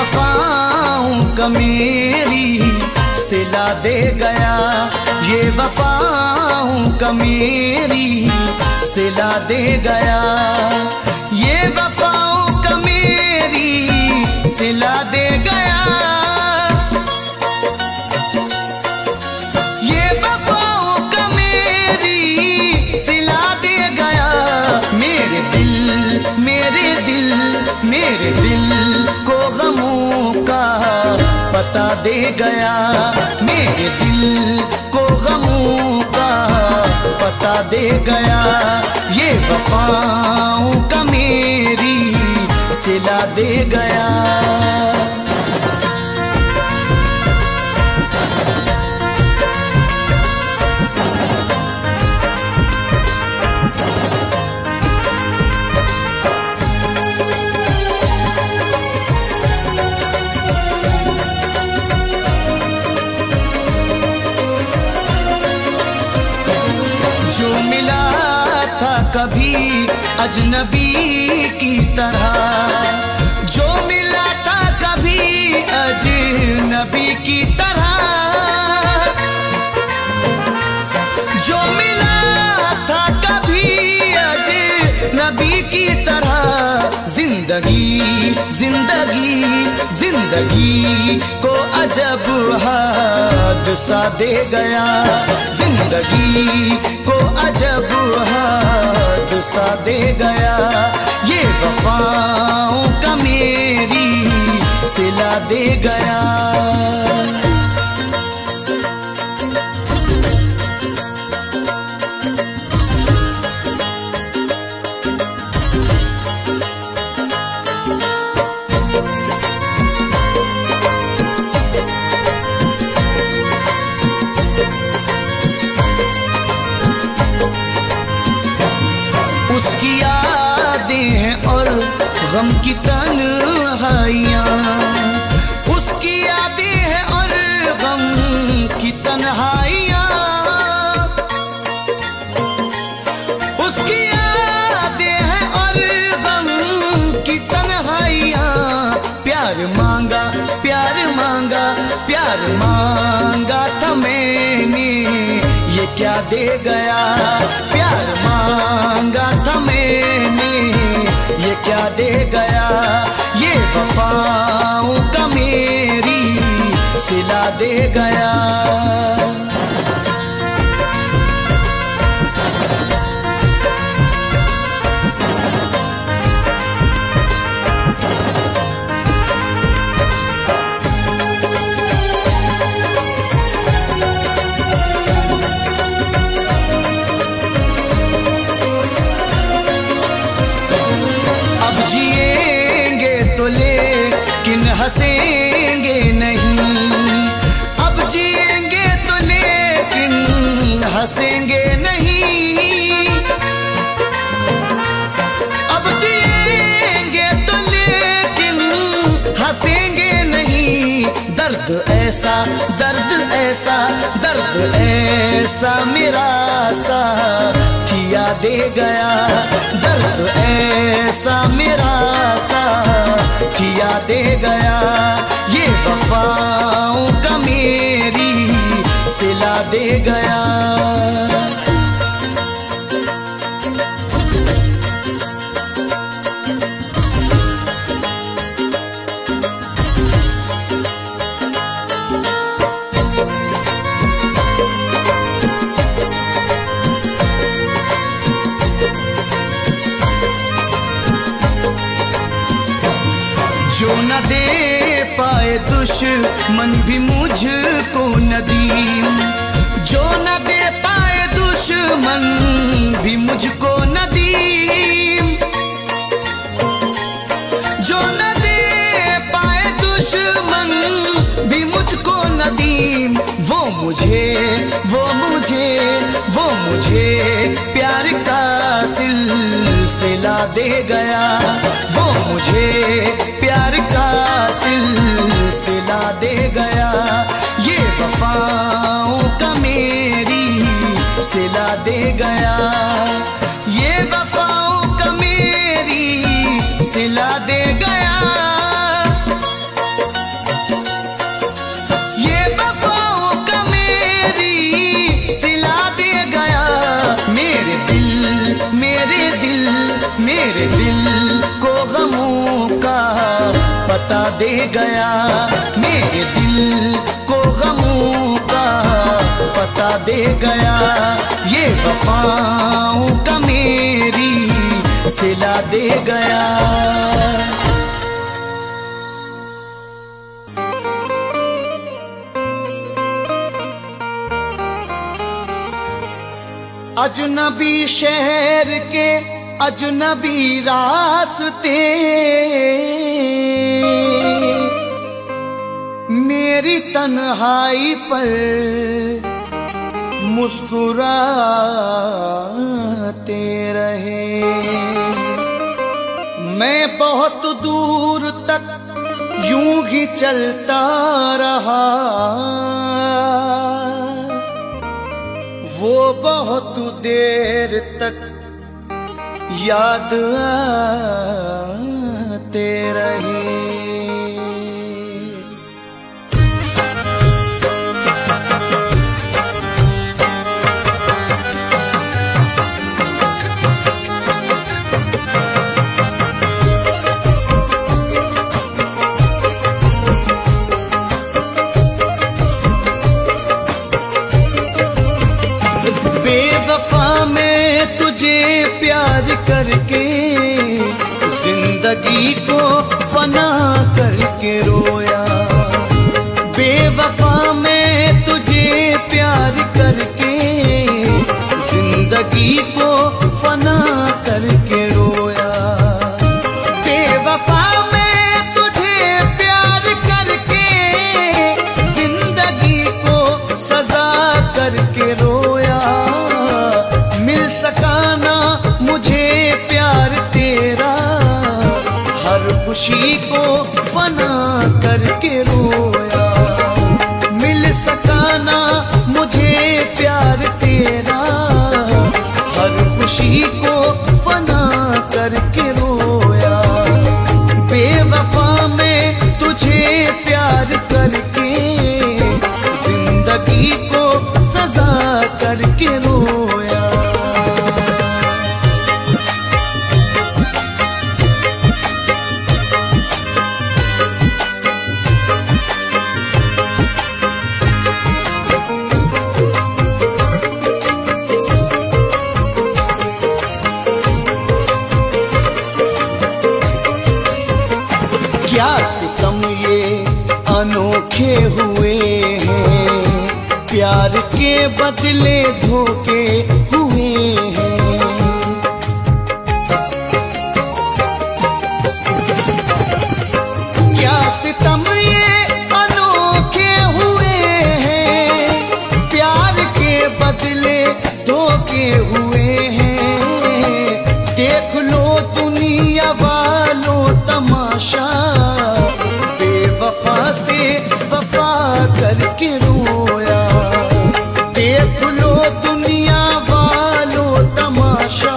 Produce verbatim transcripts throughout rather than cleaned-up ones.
वफाओं का मेरी सिला दे गया, ये वफाओं का मेरी सिला दे गया, ये वफाओं का मेरी सिला दे गया, ये वफाओं का मेरी सिला दे गया। मेरे दिल मेरे दिल मेरे दिल को गमों का पता दे गया, मेरे दिल को गमों का पता दे गया, ये वफाओं का मेरी सिला दे गया। जो मिला था कभी अजनबी की तरह, जो मिला था कभी अजनबी की तरह, जो मिला था कभी अजनबी की तरह, जिंदगी जिंदगी जिंदगी को अजब हादसा दे गया, जिंदगी को अजब हादसा दे गया, ये वफाओं का मेरी सिला दे गया। उसकी यादें हैं और गम की तन्हाइयाँ, उसकी यादें हैं और गम की तन्हाइयाँ, उसकी यादें हैं और गम की तन्हाइयाँ। प्यार मांगा प्यार मांगा प्यार मांगा था मैंने, ये क्या दे गया, प्यार मांगा था मैंने, ये क्या दे गया, ये वफाओं का मेरी सिला दे गया। जिएंगे तो लेकिन हंसेंगे नहीं, अब जिएंगे तो लेकिन हंसेंगे नहीं, अब जिएंगे तो लेकिन हंसेंगे नहीं। दर्द ऐसा दर्द ऐसा दर्द ऐसा मेरा साथिया दे गया, दर्द ऐसा मेरा साथिया दे गया, ये वफाओं का मेरी सिला दे गया। जो न दे पाए दुश्मन भी मुझको नदीम, जो न दे पाए दुश्मन भी मुझको नदीम, जो न दे पाए दुश्मन भी मुझको नदीम, वो मुझे वो मुझे वो मुझे प्यार का सिलसिला दे गया, वो मुझे प्यार का सिलसिला दे गया, ये वफाओं का मेरी सिला दे गया, ये वफाओं का मेरी सिला दे गया, दे गया, मेरे दिल को गमों का पता दे गया, ये वफाओं का मेरी सिला दे गया। अजनबी शहर के अजनबी रास्ते, मेरी तन्हाई पर मुस्कुराते रहे। मैं बहुत दूर तक यूं ही चलता रहा, वो बहुत देर तक याद आते रहे। बेवफा मैं तुझे प्यार करके जिंदगी को फना करके रोया। बेवफा मैं तुझे प्यार करके जिंदगी को फना करके रोया। बेवफा मैं तुझे प्यार करके जिंदगी को सजा करके रोया। मिल सका ना मुझे प्यार तेरा, हर खुशी को फना करके रोया। मिल सका ना मुझे प्यार तेरा, हर खुशी को फना करके रोया। बेवफा मैं तुझे प्यार करके जिंदगी को सजा करके रोया। क्या सितम ये अनोखे हुए हैं, प्यार के बदले धोखे हुए हैं। क्या सितम ये अनोखे हुए हैं, प्यार के बदले धोखे हुए हैं। देख लो दुनिया वालों तमाशा, बेवफा से वफा करके रोया। देख लो दुनिया वालों तमाशा,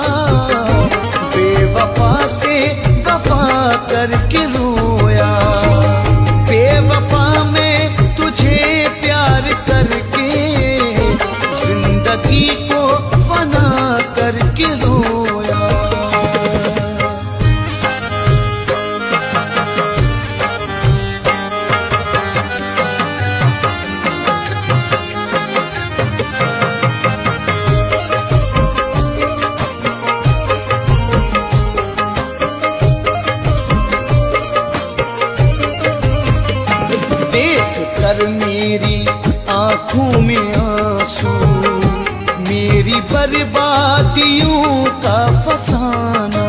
बेवफा से वफा करके रोया। बेवफा मैं तुझे प्यार करके जिंदगी को फना करके रोया। कर मेरी आंखों में आंसू, मेरी बर्बादियों का फसाना।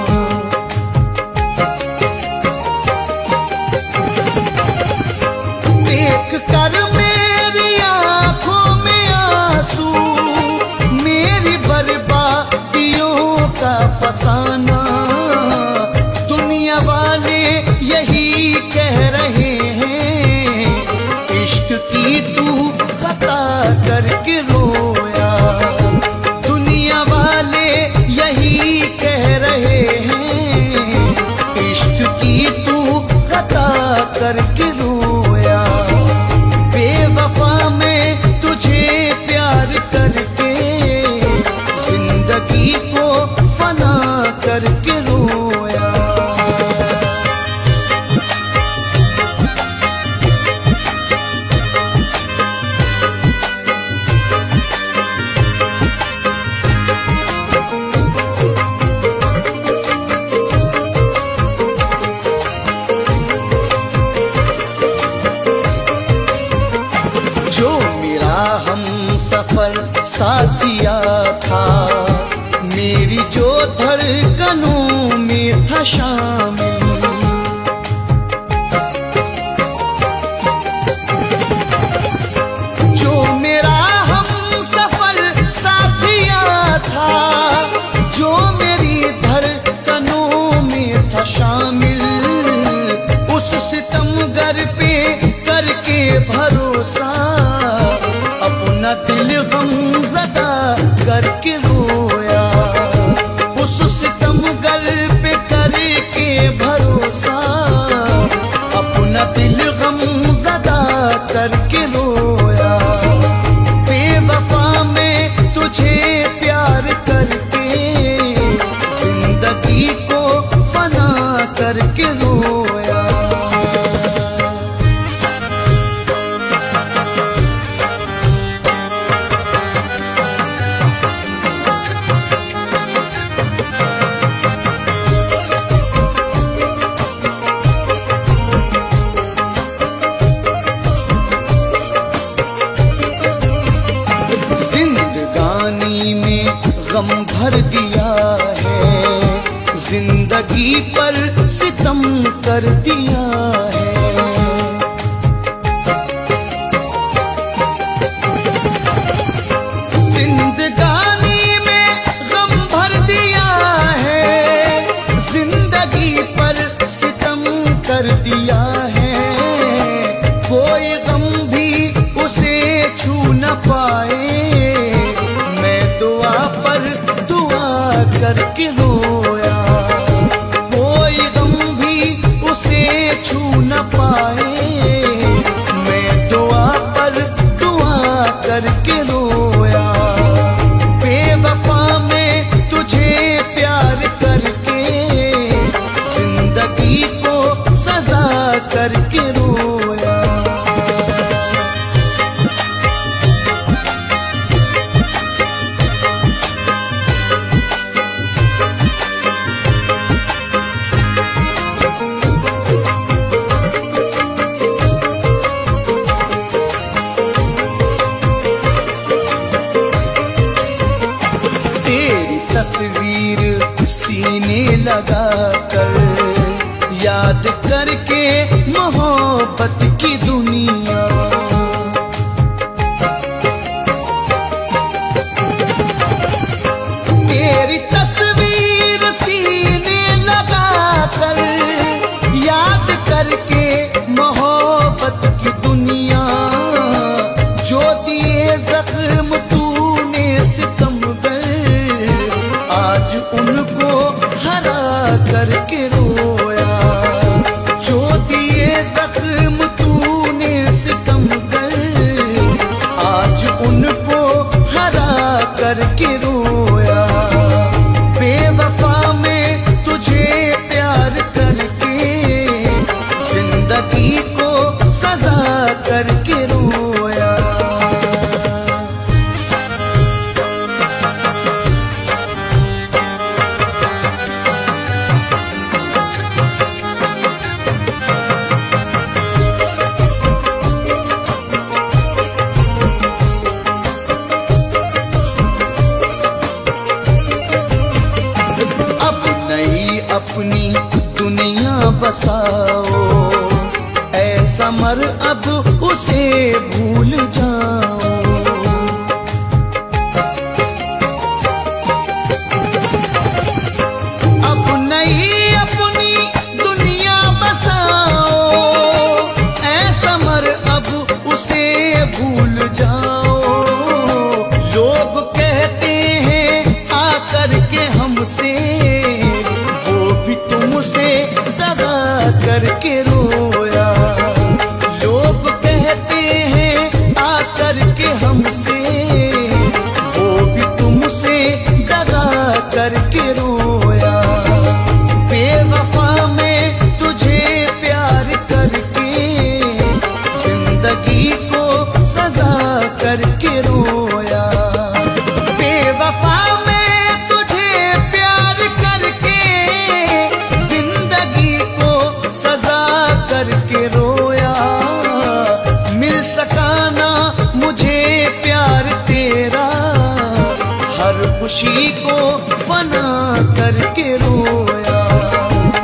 देख कर मेरी आंखों में आंसू, मेरी बर्बादियों का फसाना। दुनिया वाले यही कह रहे हैं, इश्क की तू खता करके रोया। दुनिया वाले यही कह रहे हैं, इश्क की तू खता करके रोया। बेवफा मैं तुझे प्यार करके जिंदगी को फना कर था शामिल। जो मेरा हम सफर साथिया था, जो मेरी धड़कनों में था शामिल, उस सितमगर पे करके भरोसा अपना दिल गमज़दा करके रोया। उस सितमगर पे करके भरोसा अपना दिल गमज़दा करके रोया। बेवफा में तुझे प्यार करके जिंदगी को फना करके रोया। जिंदगानी में गम भर दिया है, जिंदगी पर सितम कर दिया है। जिंदगानी में गम भर दिया है, जिंदगी पर सितम कर दिया है। कोई गम भी उसे छू न पाए, करके रोया। कोई गम भी उसे छू न पाए, मैं दुआ पर दुआ करके रोया। बेवफा में तुझे प्यार करके जिंदगी को सजा करके रोया। तस्वीर सीने लगा कर याद करके मोहब्बत की दुनिया। तेरी तस्वीर सीने लगा कर याद करके मोहब्बत की दुनिया। जो दिए जख्म तूने सितमगर, आज उनको हरा करके रोया। जो दिए जख्म तूने सितमगर, आज उनको हरा करके रोया। बेवफा में तुझे प्यार करके जिंदगी को सजा करके रोया। अपनी दुनिया बसाओ, ऐसा मर अब उसे भूल जाओ। अब नहीं अपनी दुनिया बसाओ, ऐसा मर अब उसे भूल जाओ। लोग कहते हैं आकर के हमसे, तुमसे दगा करके रोया। लोग कहते हैं आकर के हमसे, वो भी तुमसे दगा करके रोया। बेवफा में तुझे प्यार करके जिंदगी को सजा करके रोया। बेवफा करके रोया। मिल सका ना मुझे प्यार तेरा, हर खुशी को फना करके रोया।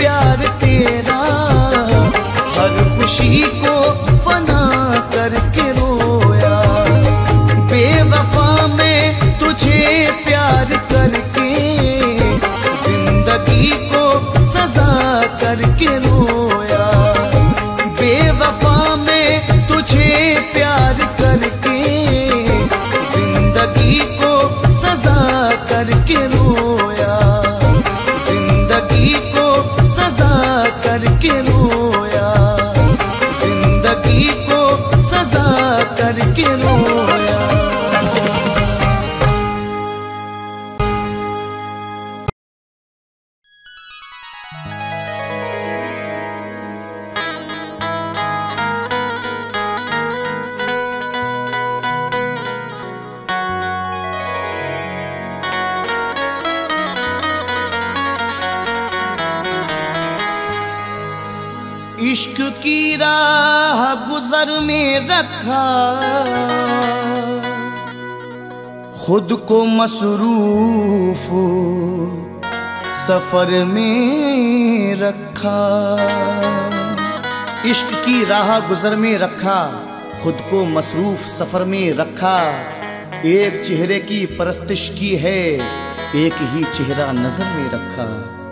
प्यार तेरा, हर खुशी को फना करके रोया। बेवफा में तुझे प्यार करके जिंदगी को सजा करके रोया। बेवफा में तुझे प्यार करके जिंदगी को सजा करके रोया। जिंदगी को सजा करके रोया। जिंदगी को सजा करके रोया। इश्क की राह गुजर में रखा, खुद को मसरूफ सफर में रखा। इश्क की राह गुजर में रखा, खुद को मसरूफ सफर में रखा। एक चेहरे की परस्तिश की है, एक ही चेहरा नजर में रखा।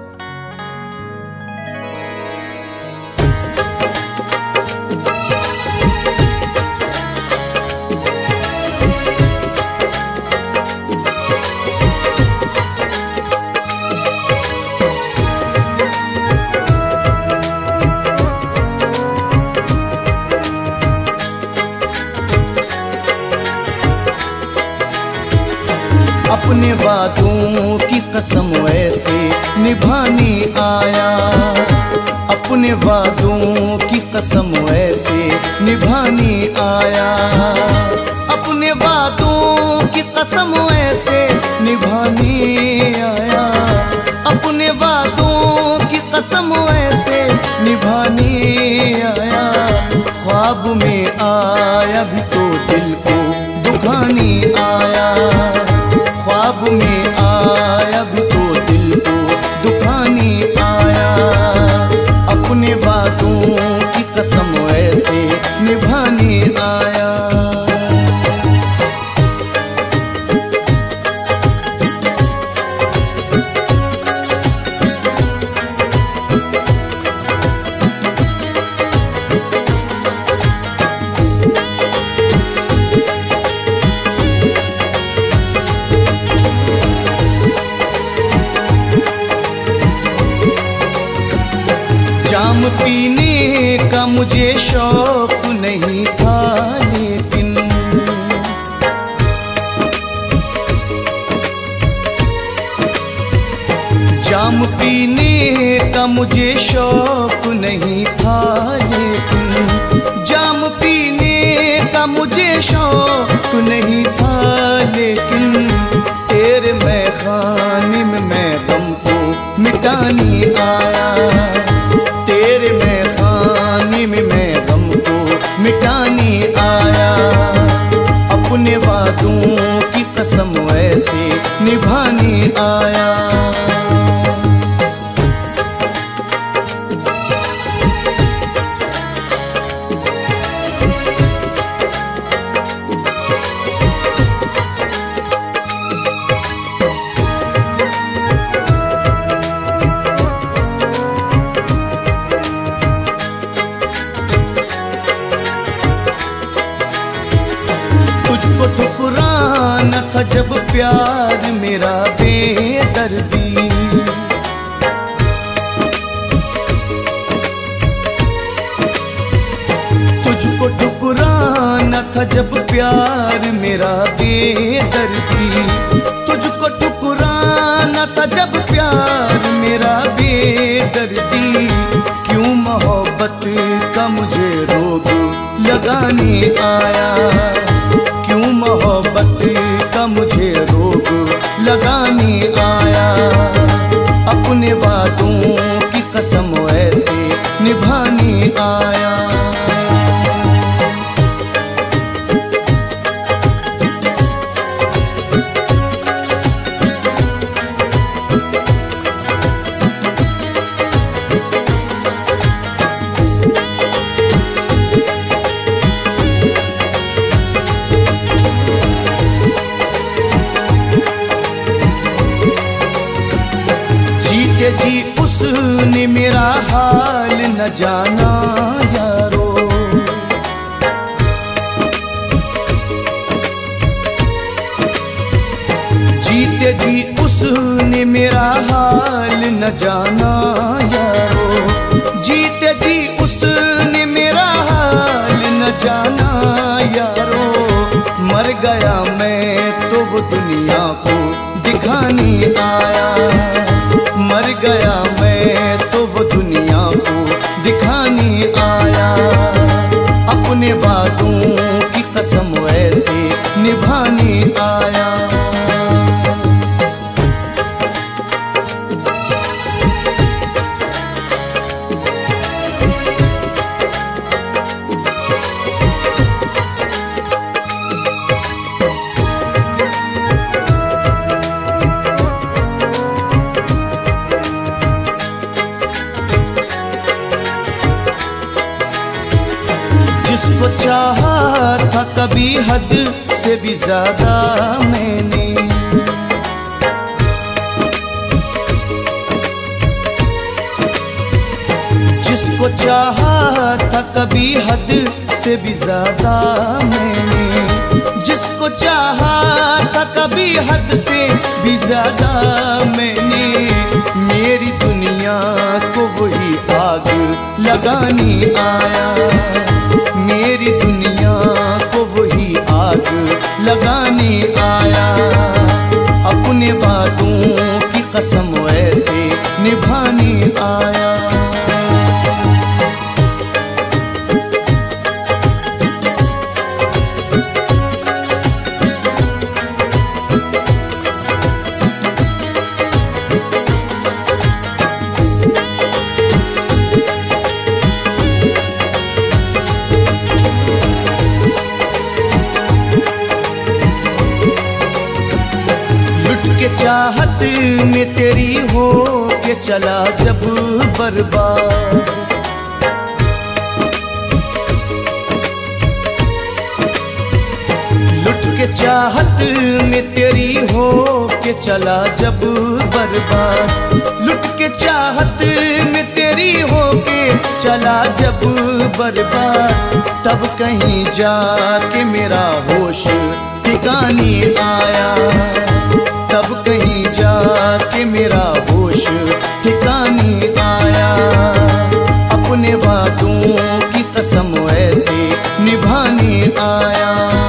अपने वादों की कसम ऐसे निभाने आया। अपने वादों की कसम ऐसे निभाने आया। अपने वादों की कसम ऐसे निभाने आया। अपने वादों की कसम ऐसे निभाने आया। ख्वाब में आया भी तो दिल को दुखाने आया। ख्वाब में आया भी तो दिल को दुखाने आया। अपने वादों की कसम ऐसे निभाने आया। जाम पीने का मुझे शौक नहीं था, लेकिन जाम पीने का मुझे शौक नहीं था, लेकिन जाम पीने का मुझे शौक नहीं था, लेकिन तेरे मैखाने में मैं गम को मिटाने आया। तेरे मैखाने में मैं गम को मिटाने आया। अपने वादों की कसम ऐसे निभाने आया। तुझको ठुकराना था जब प्यार मेरा बेदर्दी। तुझको ठुकराना था जब प्यार मेरा बेदर्दी। तुझको ठुकराना था जब प्यार मेरा बेदर्दी। क्यों मोहब्बत का मुझे रोग लगाने आया। क्यों मोहब्बत का मुझे रोग लगाने आया। अपने वादों की कसम ऐसे निभाने आया। न जाना यारो। जीते जी उसने मेरा हाल न जाना यारो। जीते जी उसने मेरा हाल न जाना यारो। मर गया मैं तो वो दुनिया को दिखाने आया। मर गया मैं तो वो दुनिया को दिखाने आया। अपने वादों की कसम ऐसे निभाने आया। जिसको चाहा था कभी हद से भी ज्यादा मैंने। जिसको चाहा था कभी हद से भी ज्यादा मैंने। जिसको चाहा था कभी हद से भी ज्यादा मैंने। मेरी दुनिया को वही आग लगाने आया। मेरी दुनिया को वही आग लगाने आया। अपने वादों की कसम ऐसे निभाने आया। के चाहत में तेरी हो के चला जब बर्बाद। लुट के चाहत में तेरी हो के चला जब बर्बाद। लुट के चाहत में तेरी हो के चला जब बर्बाद। तब कहीं जाके मेरा होश ठिकाने आया। तब कहीं जाके मेरा होश ठिकाने आया। अपने वादों की कसम ऐसे निभाने आया।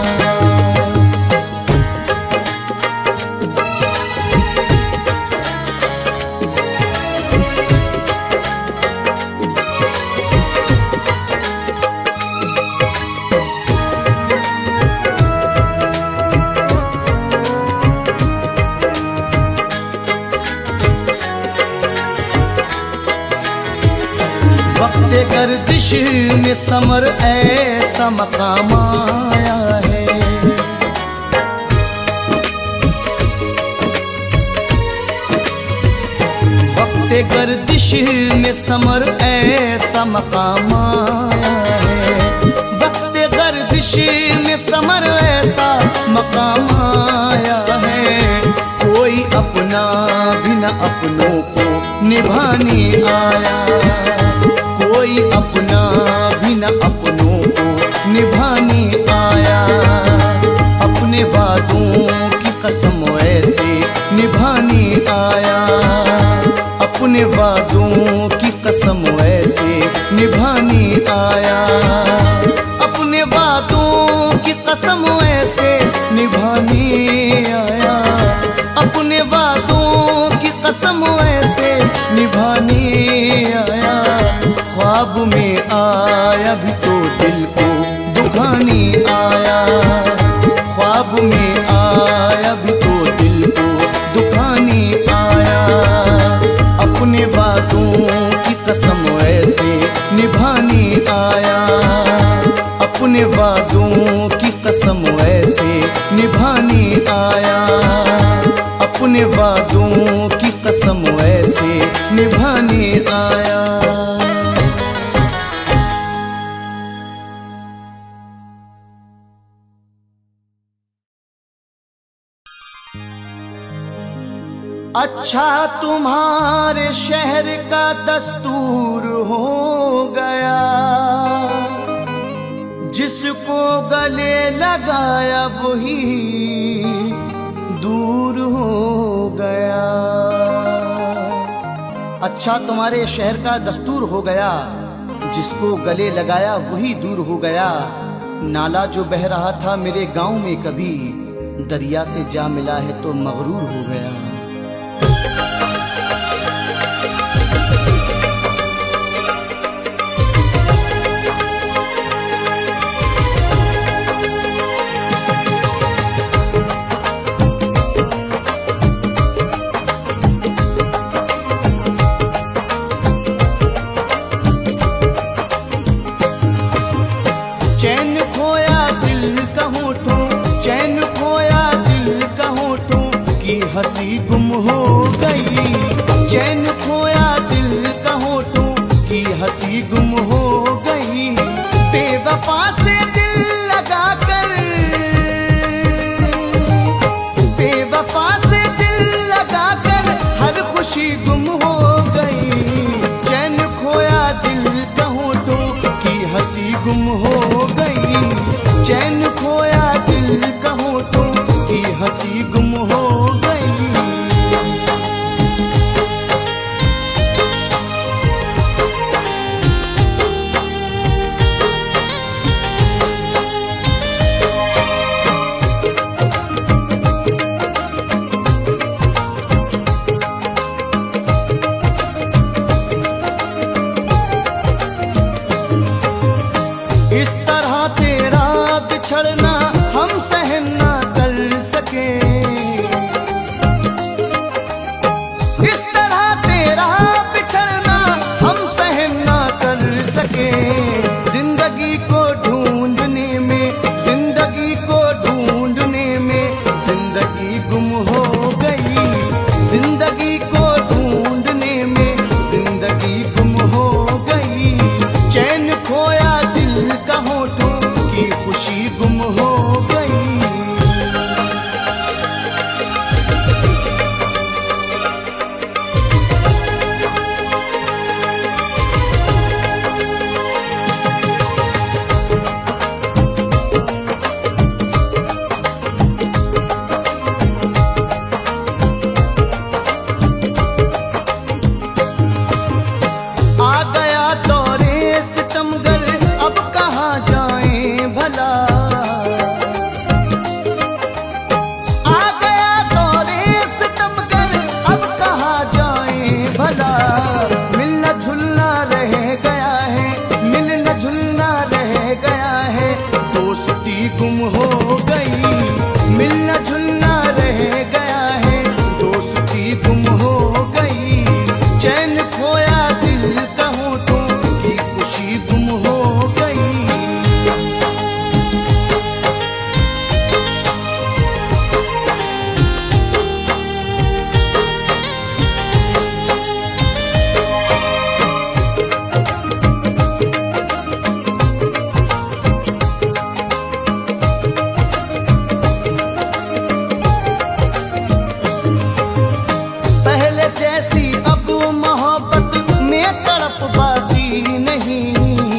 वक्ते गर्दिश में समर ऐसा मकाम आया है। वक्ते गर्दिश में समर ऐसा मकाम आया है। वक्ते गर्दिश में समर ऐसा मकाम आया है। कोई अपना भी न अपनों को निभाने आया। कोई अपना भी न अपनों को निभाने आया। अपने वादों की कसम ऐसे निभाने आया। अपने वादों की कसम ऐसे निभाने आया। अपने वादों की कसम ऐसे निभाने आया। अपने वादों की कसम ऐसे निभाने आया। ख्वाब में आया भी तो दिल को दुखाने आया। ख्वाब में आया भी तो दिल को दुखाने आया। अपने वादों की कसम ऐसे निभाने आया। अपने वादों की कसम ऐसे निभाने आया। अपने वादों की कसम ऐसे निभाने आया। अच्छा तुम्हारे शहर का दस्तूर हो गया, जिसको गले लगाया वही दूर हो गया। अच्छा तुम्हारे शहर का दस्तूर हो गया, जिसको गले लगाया वही दूर हो गया। नाला जो बह रहा था मेरे गांव में कभी, दरिया से जा मिला है तो मगरूर हो गया। चैन खोया दिल का होठों, चैन खोया दिल का होठों की हंसी गुम हो गई। चैन खोया दिल का होठों की हंसी गुम हो गई। बेवफा से दिल लगा कर, बेवफा से दिल लगा कर हर खुशी गुम हो गई। चैन खोया दिल का होठों की हंसी गुम हो गई। चैन खोया दिल का होठों की हंसी गुम हो गई। इस तरह तेरा बिछड़ना हम सहन ना कर सके, इस तरह तेरा बिछड़ना हम सहन ना कर सके। जिंदगी को ढूंढने में, जिंदगी को ढूंढने में जिंदगी गुम हो गई। जिंदगी को ढूंढने में जिंदगी गुम हो गई। चैन खोया दिल का होठों की खुशी गुम हो गई। आ गया दौरे सितमगर, अब कहाँ जाएं भला। आ गया दौरे सितमगर, अब कहाँ जाएं भला। मिलना जुलना रह गया है, मिलना जुलना रह गया है, दोस्ती गुम हो गई। मिलना जुलना रह गया है, दोस्ती गुम हो गई। चैन खोया दिल का होठों की खुशी गुम हो गई। पहले जैसी अब मोहब्बत में तड़प बाकी नहीं।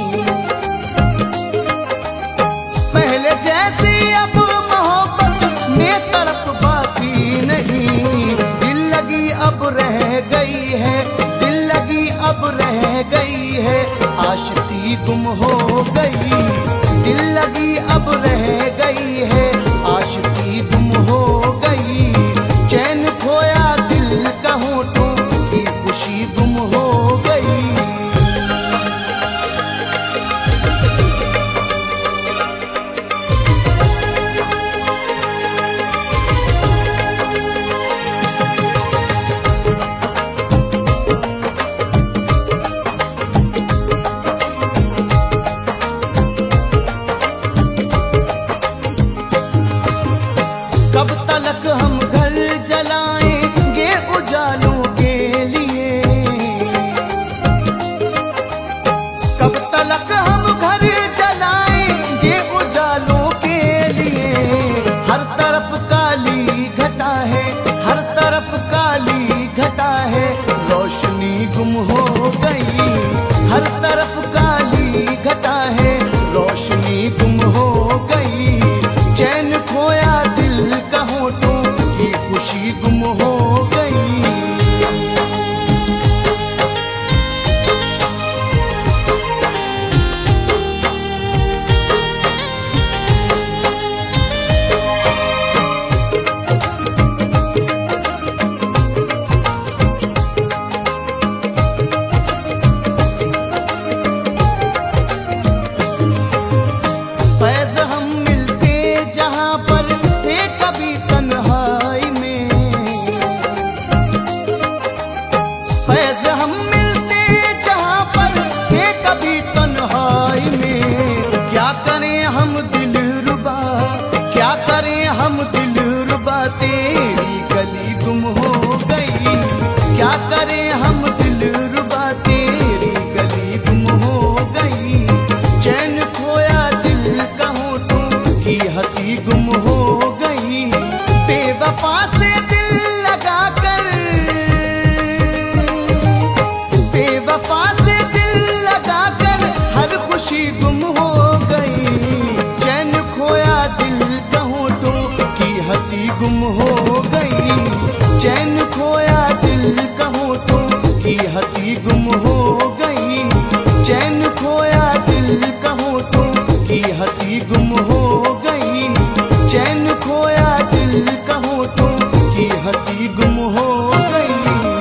पहले जैसी अब मोहब्बत में तड़प बाकी नहीं। दिल लगी अब रह गई है, दिल लगी अब रह गई है, आशिकी गुम हो गई। दिल लगी अब रह गई है, आशिकी गुम हो गई। चैन खोया दिल का होठों की खुशी गुम हो गई। कब तलक हम घर जलाएंगे उजालों के लिए, कब तलक हम घर जलाएंगे उजालों के लिए। हर तरफ काली घटा है, हर तरफ काली खुशी गुम हो गई। फैज़ हम मिलते जहाँ पर थे कभी तन्हाई में, फैज़ हम मिलते जहाँ पर थे कभी तन्हाई में। क्या करें हम दिलरुबा, क्या करें हम दिलरुबा, तेरी गली गुम हो गई। क्या करें हम दिलरुबा, तेरी गली गुम हो गई। चैन खोया दिल का होठों की हंसी गुम हो गई। बेवफा से दिल लगा कर, बेवफा से दिल लगा कर हर खुशी गुम हो गई। चैन खोया दिल का होठों की हंसी गुम हो गई। चैन खोया दिल का होठों की हंसी गुम हो गई। चैन खोया दिल का होठों की हंसी गुम हो गई। चैन खोया दिल का होठों की हंसी गुम हो गई।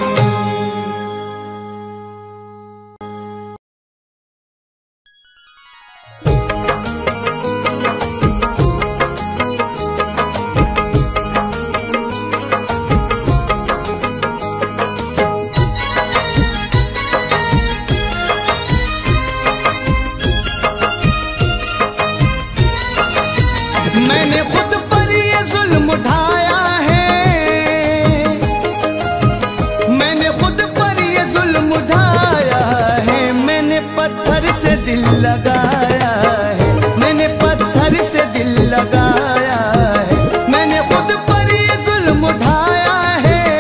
मैंने खुद पर ये जुल्म उठाया है, मैंने खुद पर ये जुल्म उठाया है। मैंने पत्थर से दिल लगाया है, मैंने पत्थर से दिल लगाया है। मैंने खुद पर ये जुल्म उठाया है,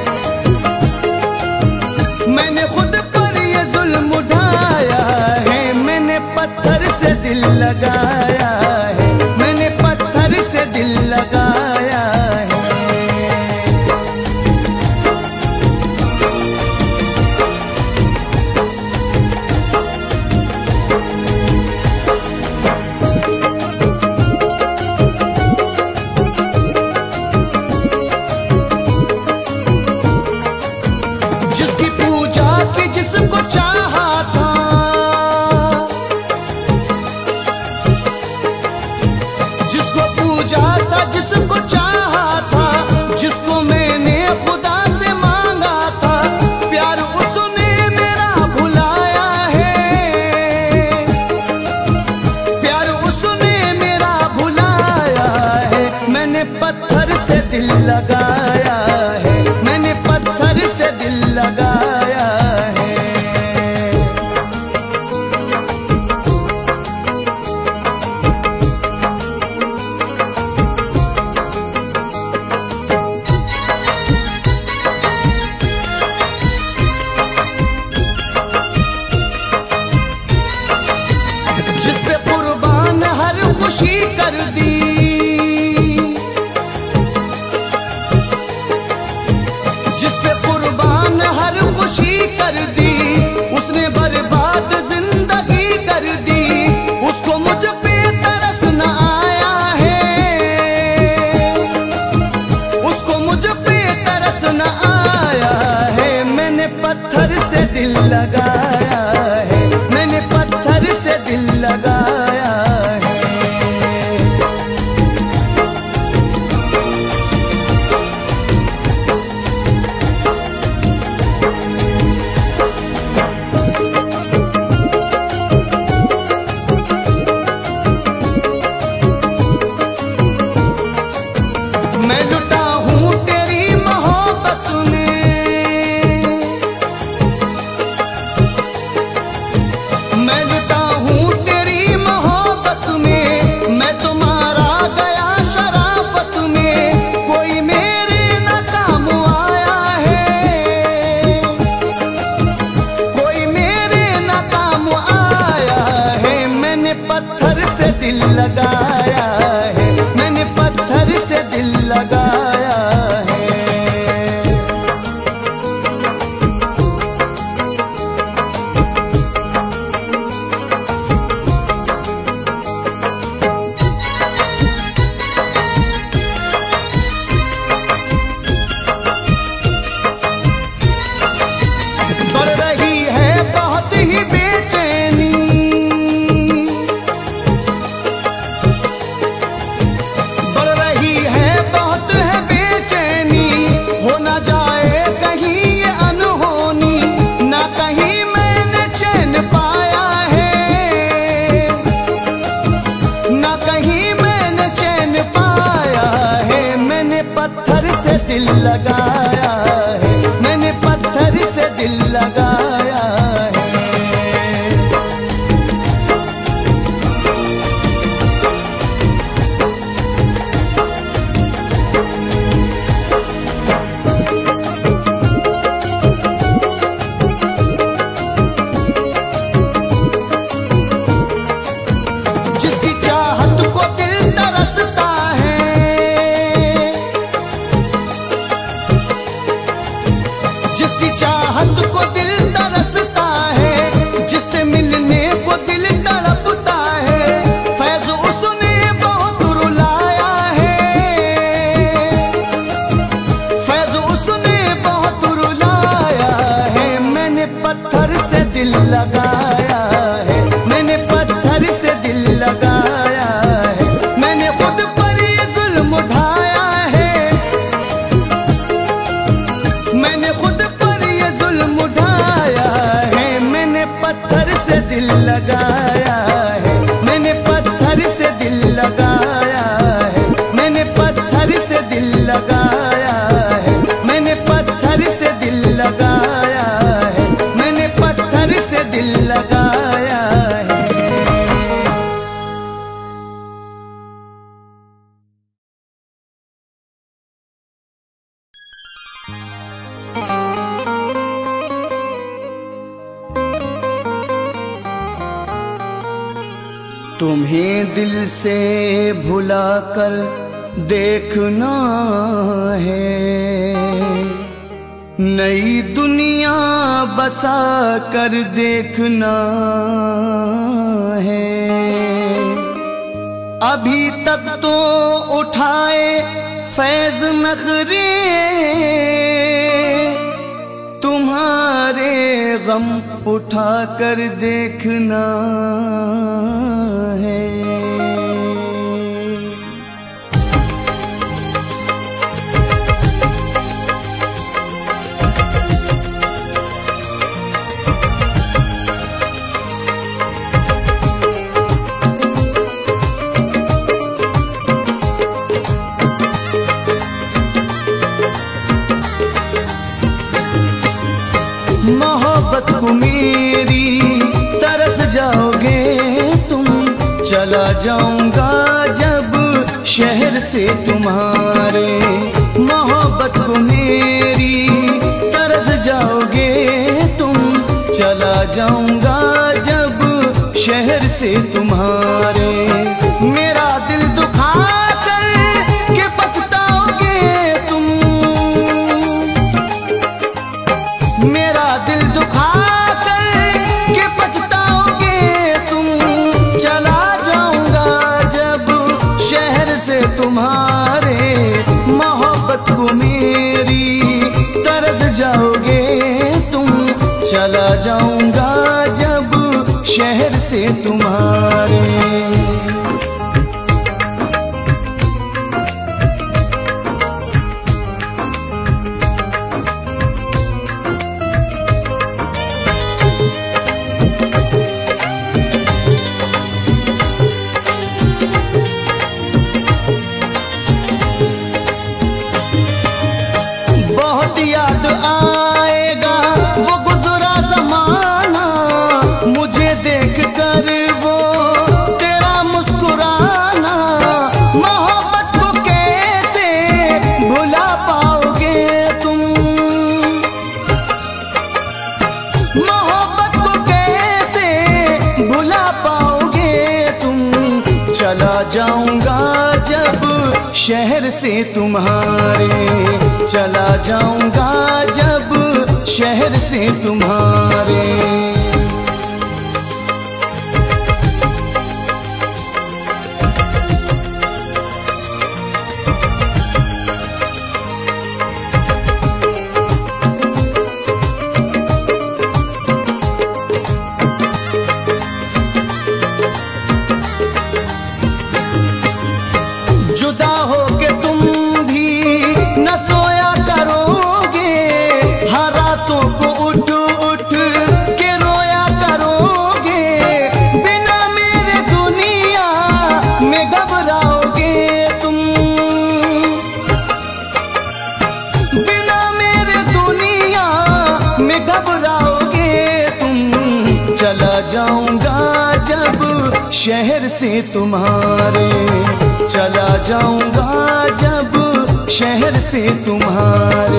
मैंने खुद पर ये जुल्म उठाया है। मैंने पत्थर से दिल लगाया है, मैंने पत्थर से दिल लगाया है। जिसकी पूजा की जिसको चाहा था, जिसको पूजा था जिसको चाहा था, जिसको मैंने खुदा से मांगा था। प्यार उसने मेरा भुलाया है, प्यार उसने मेरा भुलाया है। मैंने पत्थर से दिल लगाया है, मैंने पत्थर से दिल लगाया है। जिस पे कुर्बान हर खुशी कर दी, जिस पे कुर्बान हर खुशी कर दी, उसने बर्बाद जिंदगी कर दी। उसको मुझ पे तरस न आया है, उसको मुझ पे तरस न आया है। मैंने पत्थर से दिल लगाया है, मैंने पत्थर से दिल लगाया है। मैं लुटा हूँ तेरी मोहब्बत में, मैं लुटा हूँ तेरी मोहब्बत में। मैं तुम्हारा गया शराफत में, कोई मेरे न काम आया है, कोई मेरे न काम आया है। मैंने पत्थर से दिल लगाया है, मैंने पत्थर से दिल लगाया है। दिल लगाया है, मैंने पत्थर से दिल लगाया है। जिसकी चाहत को दिल तरसता है, जिसकी चाहत को दिल तरसता है, जिससे मिलने को दिल तड़पता है, फैज़ उसने बहुत रुलाया है, फैज़ उसने बहुत रुलाया है। मैंने पत्थर से दिल लगाया है, मैंने पत्थर से दिल लगाया है, मैंने खुद पर ये जुल्म उठाया है, मैंने खुद पर ये जुल्म उठाया है। मैंने पत्थर से दिल लगाया है, मैंने पत्थर से दिल लगाया है, मैंने पत्थर से दिल लगाया है, मैंने पत्थर से दिल लगाया है, मैंने पत्थर से दिल लगाया है। तुम्हें दिल से भुला कर देखना है, नई दुनिया बसा कर देखना है। अभी तक तो उठाए फैज़ नखरे, तुम्हारे गम उठा कर देखना है। मोहब्बत को मेरी तरस जाओगे तुम, चला जाऊंगा जब शहर से तुम्हारे। मोहब्बत को मेरी तरस जाओगे तुम, चला जाऊंगा जब शहर से तुम्हारे। मेरा दिल दुखा कर के पछताओगे तुम, मेरा दिल दुखा कर के पछताओगे तुम, चला जाऊंगा जब शहर से तुम्हारे। मोहब्बत को मेरी तरस जाओगे तुम, चला जाऊंगा जब शहर से तुम्हारे। बहुत याद आएगा वो गुजरा जमाना, मुझे देख कर वो तेरा मुस्कुराना। मोहब्बत को कैसे भुला पाओगे तुम, मोहब्बत को कैसे भुला पाओगे तुम। चला जाऊंगा जब शहर से तुम्हारे, चला जाऊंगा जब शहर से तुम्हारे। जुदा हो के तुम भी न सोया करोगे, हर रातों को उठ उठ के जाऊंगा जब शहर से तुम्हारे, चला जाऊंगा जब शहर से तुम्हारे।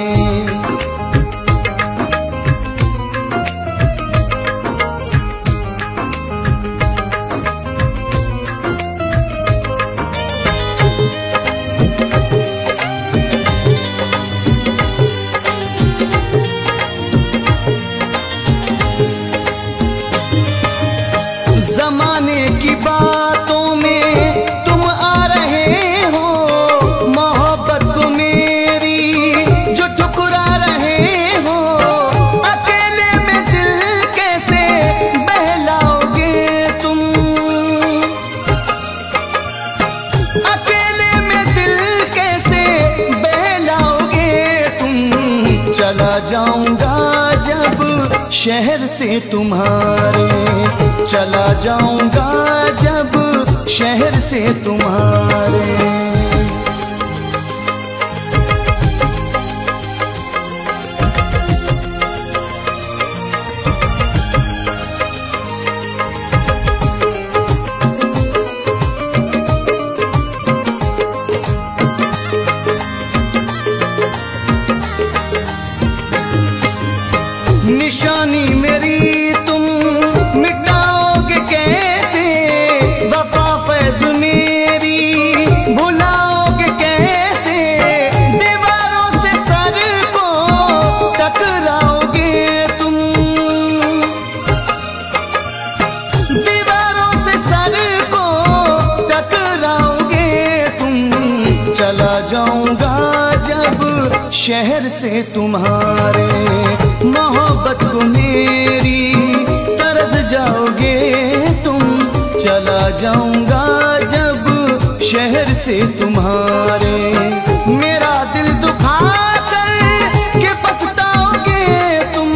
जमाने की बातों में तुम आ रहे हो, मोहब्बत को मेरी जो ठुकरा रहे हो। अकेले में दिल कैसे बहलाओगे तुम, अकेले में दिल कैसे बहलाओगे तुम। चला जाऊंगा जब शहर से तुम्हारे, चला जाऊंगा जब शहर से तुम्हारे। निशानी मेरी तुम मिटाओगे कैसे, वफा फैज़ मेरी भुलाओगे कैसे। दीवारों से सर को टकराओगे तुम, दीवारों से सर को टकराओगे तुम। चला जाऊंगा जब शहर से तुम्हारे, मोहब्बत को मेरी तरस जाओगे तुम। चला जाऊंगा जब शहर से तुम्हारे। मेरा दिल दुखा कर के पछताओगे तुम,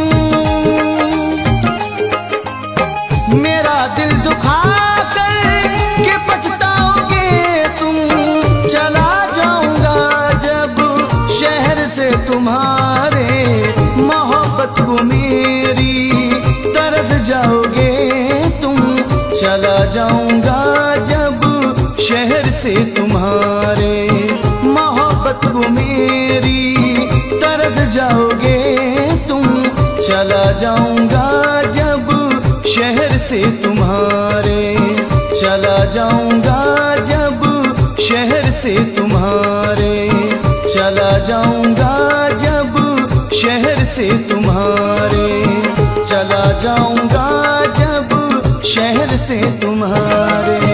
मेरा दिल दुखा कर के पछताओगे तुम। चला जाऊंगा जब शहर से तुम्हारे, मोहब्बत को मेरी तरस जाओगे तुम। चला जाऊंगा जब शहर से तुम्हारे, मोहब्बत को मेरी तरस जाओगे तुम। चला जाऊंगा जब शहर से तुम्हारे, चला जाऊंगा जब शहर से तुम्हारे, चला जाऊंगा जब शहर से तुम्हारे, चला जाऊंगा जब शहर से तुम्हारे।